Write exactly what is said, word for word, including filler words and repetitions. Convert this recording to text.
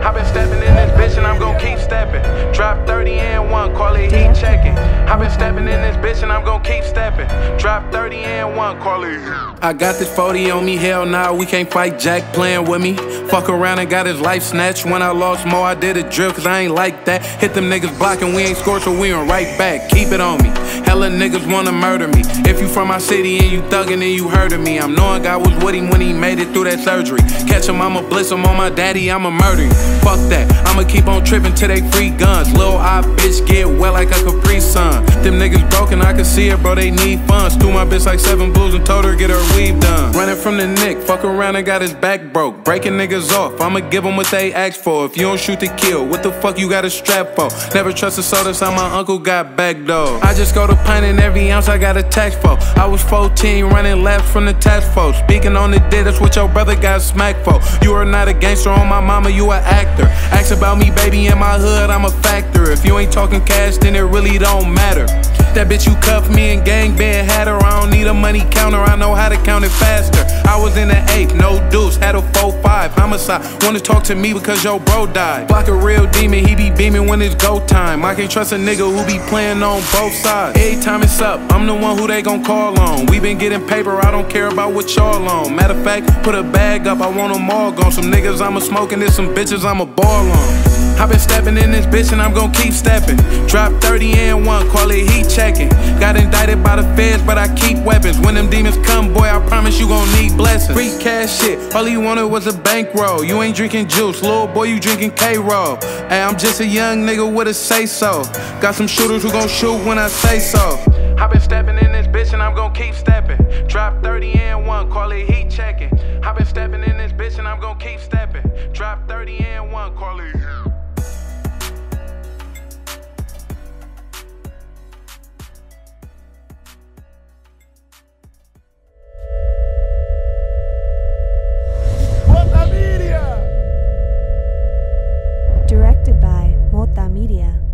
I been stepping in this bitch and I'm gon' keep stepping. Drop thirty and one, call it heat checking. I been stepping in this bitch and I'm gon' keep stepping. Drop thirty and one, call it heat. I got this forty on me, hell nah, we can't fight Jack playing with me. Fuck around and got his life snatched. When I lost more, I did a drill, cause I ain't like that. Hit them niggas blocking, we ain't scored, so we went right back. Keep it on me, hella niggas wanna murder me. If you from my city and you thuggin' and you heard of me, I'm knowing God was with him when he made it through that surgery. Catch him, I'ma bliss him on my daddy, I'ma murder you. Fuck that, I'ma keep on trippin' till they free guns. Lil' eye bitch get wet like a Capri Sun. Them niggas broken, I can see it, bro, they need funds. Threw my bitch like seven blues and told her get her weave done. Running from the Nick, fuck around and got his back broke. Breaking niggas off, I'ma give them what they ask for. If you don't shoot to kill, what the fuck you got a strap for? Never trust a soda, so my uncle got back door. I just go to pint and every ounce I got a tax for. I was fourteen, running laps from the task force. Speaking on the day, that's what your brother got smacked for. You are not a gangster on my mama, you an actor. Ask about me, baby, in my hood, I'm a factor. If you ain't talking cash, then it really don't matter. That bitch you cuffed me and gang band had her. I don't need a money counter, I know how to count it faster. I was in the eighth, no deuce, had a four five. Homicide, wanna talk to me because your bro died. Block a real demon, he be beaming when it's go time. I can't trust a nigga who be playing on both sides. Every time it's up, I'm the one who they gon' call on. We been getting paper, I don't care about what y'all on. Matter of fact, put a bag up, I want them all gone. Some niggas I'ma smoke and there's some bitches I'ma ball on. I been stepping in this bitch and I'm gon' keep stepping. Drop thirty and one, call it heat checking. Got indicted by the feds, but I keep weapons. When them demons come, boy, I promise you gon' need blessings. Free cash shit, all he wanted was a bankroll. You ain't drinking juice, little boy, you drinking K-Roll. Hey, I'm just a young nigga with a say-so. Got some shooters who gon' shoot when I say so. I been stepping in this bitch and I'm gon' keep stepping. Drop thirty and one, call it heat checking. I been stepping in this bitch and I'm gon' keep stepping. Drop thirty and one, call it heat. Directed by Mota Media.